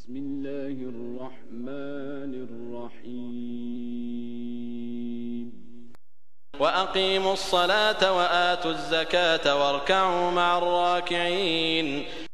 بسم الله الرحمن الرحيم وأقيموا الصلاة وآتوا الزكاة واركعوا مع الراكعين